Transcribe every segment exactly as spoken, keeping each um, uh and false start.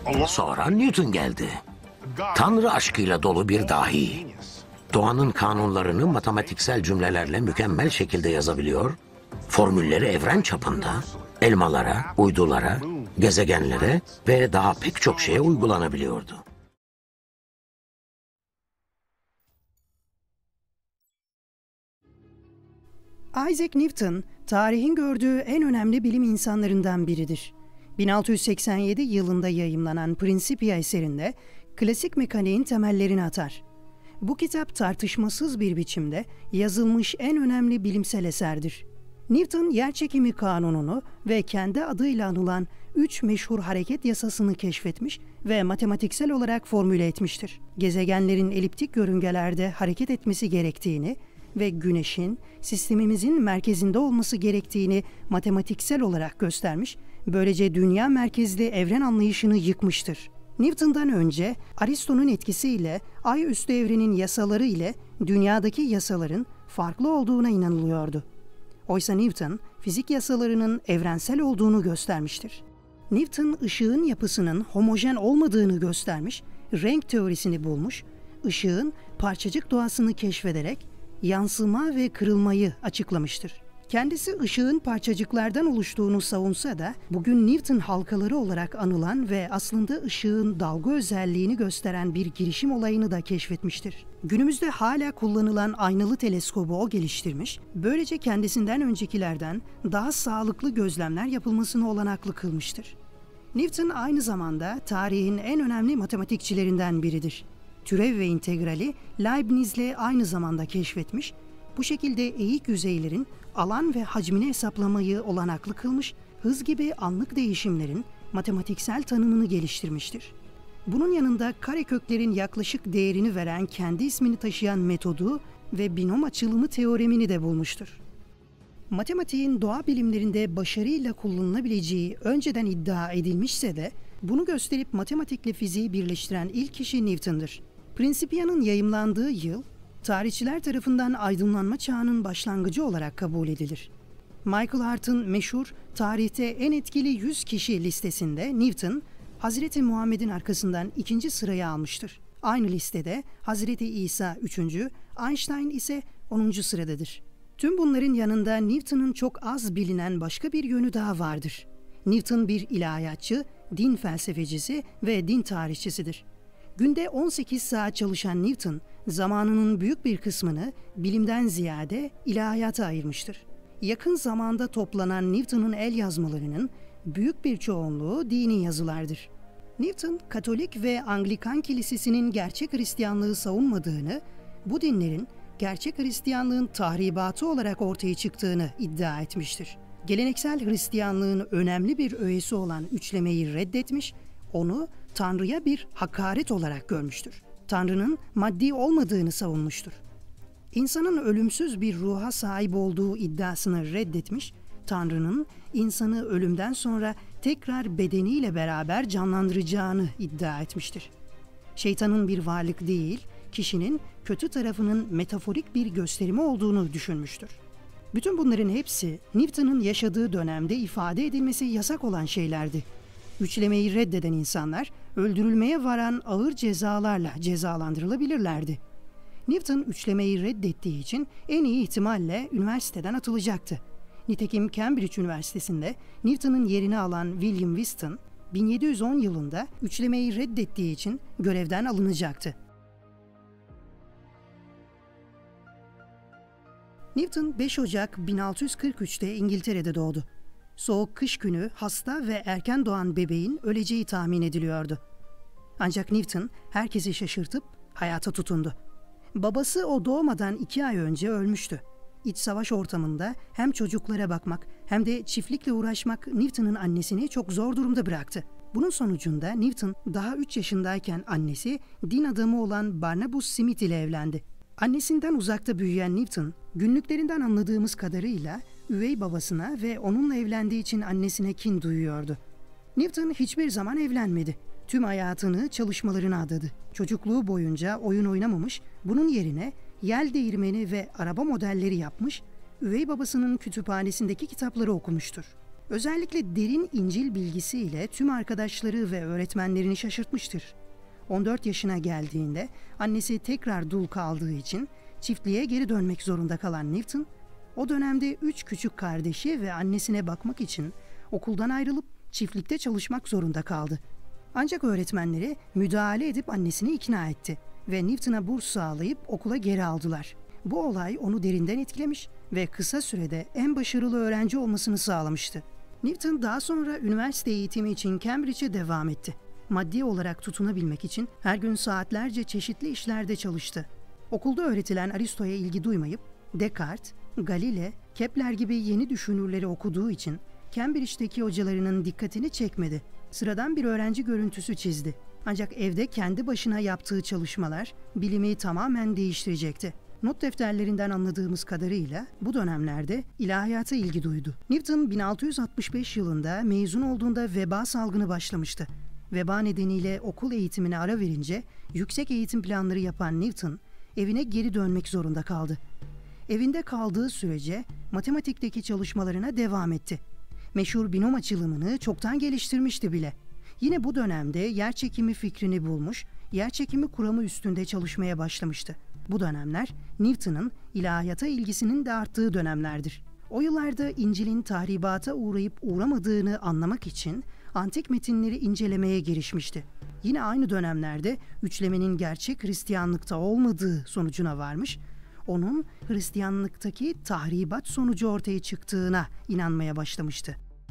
Sonra Newton geldi. Tanrı aşkıyla dolu bir dahi. Doğanın kanunlarını matematiksel cümlelerle mükemmel şekilde yazabiliyor, formülleri evren çapında elmalara, uydulara, gezegenlere ve daha pek çok şeye uygulanabiliyordu. Isaac Newton, tarihin gördüğü en önemli bilim insanlarından biridir. bin altı yüz seksen yedi yılında yayımlanan Principia eserinde klasik mekaniğin temellerini atar. Bu kitap tartışmasız bir biçimde yazılmış en önemli bilimsel eserdir. Newton, yerçekimi kanununu ve kendi adıyla anılan üç meşhur hareket yasasını keşfetmiş ve matematiksel olarak formüle etmiştir. Gezegenlerin eliptik yörüngelerde hareket etmesi gerektiğini ve Güneş'in sistemimizin merkezinde olması gerektiğini matematiksel olarak göstermiş, böylece dünya merkezli evren anlayışını yıkmıştır. Newton'dan önce Aristo'nun etkisiyle ay üstü evrenin yasaları ile dünyadaki yasaların farklı olduğuna inanılıyordu. Oysa Newton, fizik yasalarının evrensel olduğunu göstermiştir. Newton, ışığın yapısının homojen olmadığını göstermiş, renk teorisini bulmuş, ışığın parçacık doğasını keşfederek yansıma ve kırılmayı açıklamıştır. Kendisi ışığın parçacıklardan oluştuğunu savunsa da bugün Newton halkaları olarak anılan ve aslında ışığın dalga özelliğini gösteren bir girişim olayını da keşfetmiştir. Günümüzde hala kullanılan aynalı teleskobu o geliştirmiş, böylece kendisinden öncekilerden daha sağlıklı gözlemler yapılmasını olanaklı kılmıştır. Newton aynı zamanda tarihin en önemli matematikçilerinden biridir. Türev ve integrali Leibniz'le aynı zamanda keşfetmiş, bu şekilde eğik yüzeylerin alan ve hacmini hesaplamayı olanaklı kılmış, hız gibi anlık değişimlerin matematiksel tanımını geliştirmiştir. Bunun yanında kareköklerin yaklaşık değerini veren kendi ismini taşıyan metodu ve binom açılımı teoremini de bulmuştur. Matematiğin doğa bilimlerinde başarıyla kullanılabileceği önceden iddia edilmişse de bunu gösterip matematikle fiziği birleştiren ilk kişi Newton'dur. Principia'nın yayımlandığı yıl, tarihçiler tarafından aydınlanma çağının başlangıcı olarak kabul edilir. Michael Hart'ın meşhur tarihte en etkili yüz kişi listesinde Newton, Hazreti Muhammed'in arkasından ikinci sırayı almıştır. Aynı listede Hazreti İsa üçüncü, Einstein ise onuncu sıradadır. Tüm bunların yanında Newton'un çok az bilinen başka bir yönü daha vardır. Newton bir ilahiyatçı, din felsefecisi ve din tarihçisidir. Günde on sekiz saat çalışan Newton, zamanının büyük bir kısmını bilimden ziyade ilahiyata ayırmıştır. Yakın zamanda toplanan Newton'un el yazmalarının büyük bir çoğunluğu dini yazılardır. Newton, Katolik ve Anglikan Kilisesi'nin gerçek Hristiyanlığı savunmadığını, bu dinlerin gerçek Hristiyanlığın tahribatı olarak ortaya çıktığını iddia etmiştir. Geleneksel Hristiyanlığın önemli bir öğesi olan üçlemeyi reddetmiş, onu Tanrı'ya bir hakaret olarak görmüştür. Tanrı'nın maddi olmadığını savunmuştur. İnsanın ölümsüz bir ruha sahip olduğu iddiasını reddetmiş, Tanrı'nın insanı ölümden sonra tekrar bedeniyle beraber canlandıracağını iddia etmiştir. Şeytanın bir varlık değil, kişinin kötü tarafının metaforik bir gösterimi olduğunu düşünmüştür. Bütün bunların hepsi Newton'un yaşadığı dönemde ifade edilmesi yasak olan şeylerdi. Üçlemeyi reddeden insanlar öldürülmeye varan ağır cezalarla cezalandırılabilirlerdi. Newton üçlemeyi reddettiği için en iyi ihtimalle üniversiteden atılacaktı. Nitekim Cambridge Üniversitesi'nde Newton'un yerini alan William Whiston, bin yedi yüz on yılında üçlemeyi reddettiği için görevden alınacaktı. Newton beş Ocak bin altı yüz kırk üçte İngiltere'de doğdu. Soğuk kış günü hasta ve erken doğan bebeğin öleceği tahmin ediliyordu. Ancak Newton herkesi şaşırtıp hayata tutundu. Babası o doğmadan iki ay önce ölmüştü. İç savaş ortamında hem çocuklara bakmak hem de çiftlikle uğraşmak Newton'un annesini çok zor durumda bıraktı. Bunun sonucunda Newton daha üç yaşındayken annesi din adamı olan Barnabas Smith ile evlendi. Annesinden uzakta büyüyen Newton, günlüklerinden anladığımız kadarıyla üvey babasına ve onunla evlendiği için annesine kin duyuyordu. Newton hiçbir zaman evlenmedi. Tüm hayatını çalışmalarına adadı. Çocukluğu boyunca oyun oynamamış, bunun yerine yel değirmeni ve araba modelleri yapmış, üvey babasının kütüphanesindeki kitapları okumuştur. Özellikle derin İncil bilgisiyle tüm arkadaşları ve öğretmenlerini şaşırtmıştır. on dört yaşına geldiğinde annesi tekrar dul kaldığı için çiftliğe geri dönmek zorunda kalan Newton, o dönemde üç küçük kardeşi ve annesine bakmak için okuldan ayrılıp çiftlikte çalışmak zorunda kaldı. Ancak öğretmenleri müdahale edip annesini ikna etti ve Newton'a burs sağlayıp okula geri aldılar. Bu olay onu derinden etkilemiş ve kısa sürede en başarılı öğrenci olmasını sağlamıştı. Newton daha sonra üniversite eğitimi için Cambridge'e devam etti. Maddi olarak tutunabilmek için her gün saatlerce çeşitli işlerde çalıştı. Okulda öğretilen Aristo'ya ilgi duymayıp Descartes, Galile, Kepler gibi yeni düşünürleri okuduğu için Cambridge'deki hocalarının dikkatini çekmedi. Sıradan bir öğrenci görüntüsü çizdi. Ancak evde kendi başına yaptığı çalışmalar bilimi tamamen değiştirecekti. Not defterlerinden anladığımız kadarıyla bu dönemlerde ilahiyata ilgi duydu. Newton bin altı yüz altmış beş yılında mezun olduğunda veba salgını başlamıştı. Veba nedeniyle okul eğitimine ara verince yüksek eğitim planları yapan Newton evine geri dönmek zorunda kaldı. Evinde kaldığı sürece matematikteki çalışmalarına devam etti. Meşhur binom açılımını çoktan geliştirmişti bile. Yine bu dönemde yerçekimi fikrini bulmuş, yerçekimi kuramı üstünde çalışmaya başlamıştı. Bu dönemler Newton'un ilahiyata ilgisinin de arttığı dönemlerdir. O yıllarda İncil'in tahribata uğrayıp uğramadığını anlamak için antik metinleri incelemeye girişmişti. Yine aynı dönemlerde üçlemenin gerçek Hristiyanlıkta olmadığı sonucuna varmış, onun Hristiyanlıktaki tahribat sonucu ortaya çıktığına inanmaya başlamıştı.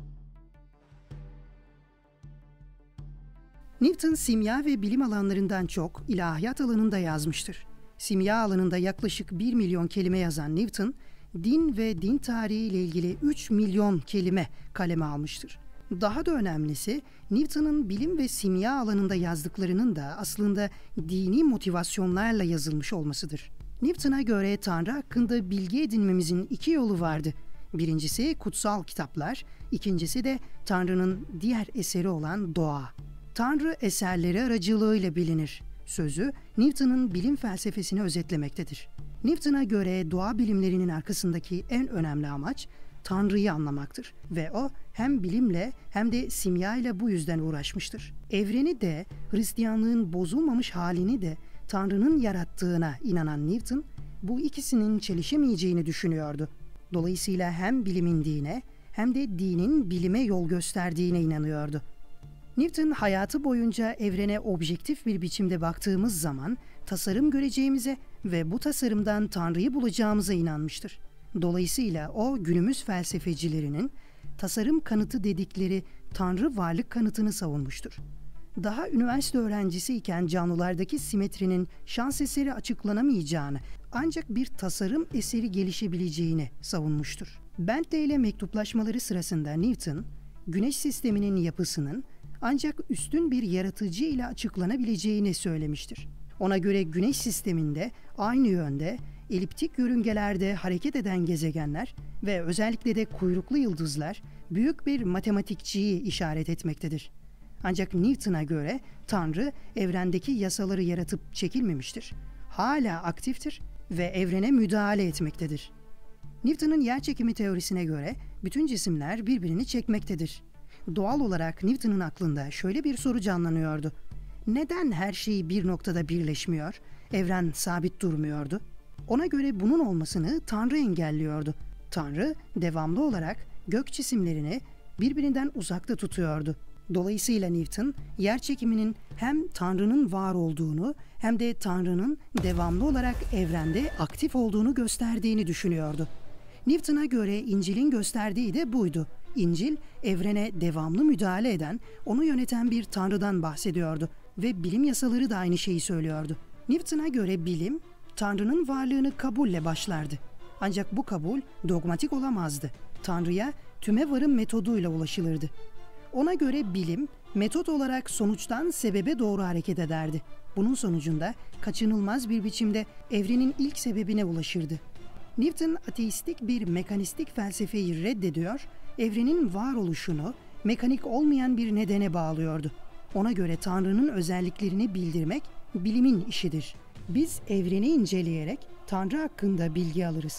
Newton simya ve bilim alanlarından çok ilahiyat alanında yazmıştır. Simya alanında yaklaşık bir milyon kelime yazan Newton, din ve din tarihi ile ilgili üç milyon kelime kaleme almıştır. Daha da önemlisi, Newton'un bilim ve simya alanında yazdıklarının da aslında dini motivasyonlarla yazılmış olmasıdır. Newton'a göre Tanrı hakkında bilgi edinmemizin iki yolu vardı. Birincisi kutsal kitaplar, ikincisi de Tanrı'nın diğer eseri olan doğa. Tanrı eserleri aracılığıyla bilinir. Sözü Newton'un bilim felsefesini özetlemektedir. Newton'a göre doğa bilimlerinin arkasındaki en önemli amaç Tanrı'yı anlamaktır ve o hem bilimle hem de simya ile bu yüzden uğraşmıştır. Evreni de, Hristiyanlığın bozulmamış halini de Tanrı'nın yarattığına inanan Newton, bu ikisinin çelişemeyeceğini düşünüyordu. Dolayısıyla hem bilimin dine hem de dinin bilime yol gösterdiğine inanıyordu. Newton hayatı boyunca evrene objektif bir biçimde baktığımız zaman tasarım göreceğimize ve bu tasarımdan Tanrı'yı bulacağımıza inanmıştır. Dolayısıyla o günümüz felsefecilerinin tasarım kanıtı dedikleri Tanrı varlık kanıtını savunmuştur. Daha üniversite öğrencisiyken canlılardaki simetrinin şans eseri açıklanamayacağını, ancak bir tasarım eseri gelişebileceğini savunmuştur. Bentley ile mektuplaşmaları sırasında Newton, Güneş sisteminin yapısının ancak üstün bir yaratıcı ile açıklanabileceğini söylemiştir. Ona göre Güneş sisteminde aynı yönde, eliptik yörüngelerde hareket eden gezegenler ve özellikle de kuyruklu yıldızlar büyük bir matematikçiyi işaret etmektedir. Ancak Newton'a göre Tanrı evrendeki yasaları yaratıp çekilmemiştir. Hala aktiftir ve evrene müdahale etmektedir. Newton'un yerçekimi teorisine göre bütün cisimler birbirini çekmektedir. Doğal olarak Newton'un aklında şöyle bir soru canlanıyordu. Neden her şey bir noktada birleşmiyor, evren sabit durmuyordu? Ona göre bunun olmasını Tanrı engelliyordu. Tanrı devamlı olarak gök cisimlerini birbirinden uzakta tutuyordu. Dolayısıyla Newton, yerçekiminin hem Tanrı'nın var olduğunu hem de Tanrı'nın devamlı olarak evrende aktif olduğunu gösterdiğini düşünüyordu. Newton'a göre İncil'in gösterdiği de buydu. İncil, evrene devamlı müdahale eden, onu yöneten bir Tanrı'dan bahsediyordu ve bilim yasaları da aynı şeyi söylüyordu. Newton'a göre bilim, Tanrı'nın varlığını kabulle başlardı. Ancak bu kabul dogmatik olamazdı. Tanrı'ya tüme varım metoduyla ulaşılırdı. Ona göre bilim, metot olarak sonuçtan sebebe doğru hareket ederdi. Bunun sonucunda kaçınılmaz bir biçimde evrenin ilk sebebine ulaşırdı. Newton ateistik bir mekanistik felsefeyi reddediyor, evrenin varoluşunu mekanik olmayan bir nedene bağlıyordu. Ona göre Tanrı'nın özelliklerini bildirmek bilimin işidir. Biz evreni inceleyerek Tanrı hakkında bilgi alırız.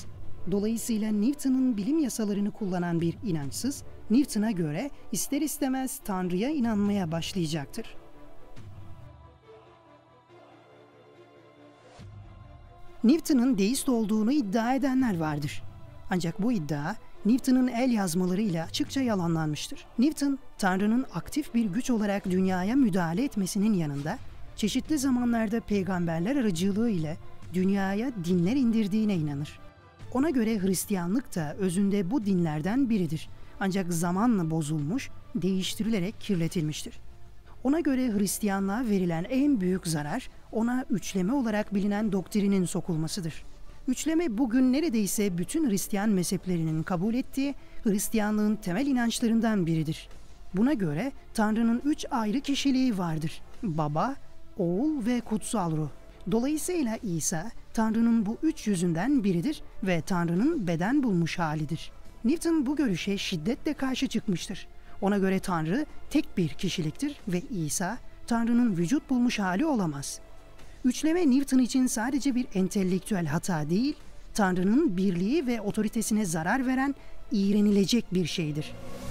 Dolayısıyla Newton'un bilim yasalarını kullanan bir inançsız, Newton'a göre ister istemez Tanrı'ya inanmaya başlayacaktır. Newton'un deist olduğunu iddia edenler vardır. Ancak bu iddia Newton'un el yazmalarıyla açıkça yalanlanmıştır. Newton, Tanrı'nın aktif bir güç olarak dünyaya müdahale etmesinin yanında, çeşitli zamanlarda peygamberler aracılığı ile dünyaya dinler indirdiğine inanır. Ona göre Hristiyanlık da özünde bu dinlerden biridir. Ancak zamanla bozulmuş, değiştirilerek kirletilmiştir. Ona göre Hristiyanlığa verilen en büyük zarar, ona üçleme olarak bilinen doktrinin sokulmasıdır. Üçleme bugün neredeyse bütün Hristiyan mezheplerinin kabul ettiği Hristiyanlığın temel inançlarından biridir. Buna göre Tanrı'nın üç ayrı kişiliği vardır: Baba, Oğul ve Kutsal Ruh. Dolayısıyla İsa, Tanrı'nın bu üç yüzünden biridir ve Tanrı'nın beden bulmuş halidir. Newton bu görüşe şiddetle karşı çıkmıştır. Ona göre Tanrı tek bir kişiliktir ve İsa, Tanrı'nın vücut bulmuş hali olamaz. Üçleme Newton için sadece bir entelektüel hata değil, Tanrı'nın birliği ve otoritesine zarar veren, iğrenilecek bir şeydir.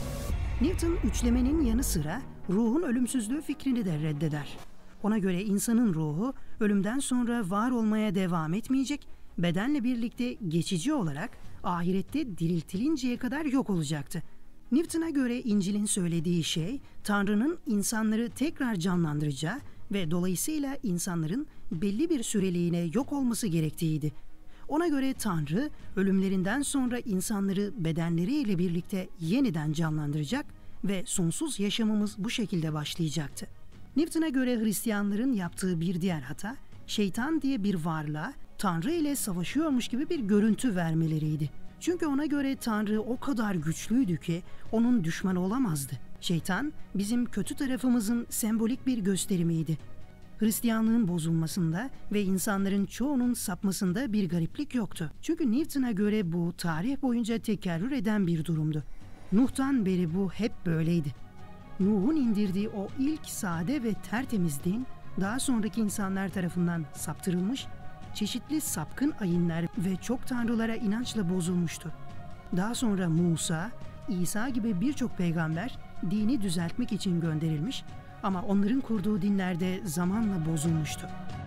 Newton, üçlemenin yanı sıra ruhun ölümsüzlüğü fikrini de reddeder. Ona göre insanın ruhu ölümden sonra var olmaya devam etmeyecek, bedenle birlikte geçici olarak ahirette diriltilinceye kadar yok olacaktı. Newton'a göre İncil'in söylediği şey, Tanrı'nın insanları tekrar canlandıracağı ve dolayısıyla insanların belli bir süreliğine yok olması gerektiğiydi. Ona göre Tanrı, ölümlerinden sonra insanları bedenleriyle birlikte yeniden canlandıracak ve sonsuz yaşamımız bu şekilde başlayacaktı. Newton'a göre Hristiyanların yaptığı bir diğer hata, şeytan diye bir varlığa Tanrı ile savaşıyormuş gibi bir görüntü vermeleriydi. Çünkü ona göre Tanrı o kadar güçlüydü ki onun düşmanı olamazdı. Şeytan bizim kötü tarafımızın sembolik bir gösterimiydi. Hristiyanlığın bozulmasında ve insanların çoğunun sapmasında bir gariplik yoktu. Çünkü Newton'a göre bu tarih boyunca tekerrür eden bir durumdu. Nuh'tan beri bu hep böyleydi. Nuh'un indirdiği o ilk sade ve tertemiz din, daha sonraki insanlar tarafından saptırılmış, çeşitli sapkın ayinler ve çok tanrılara inançla bozulmuştu. Daha sonra Musa, İsa gibi birçok peygamber dini düzeltmek için gönderilmiş ama onların kurduğu dinler de zamanla bozulmuştu.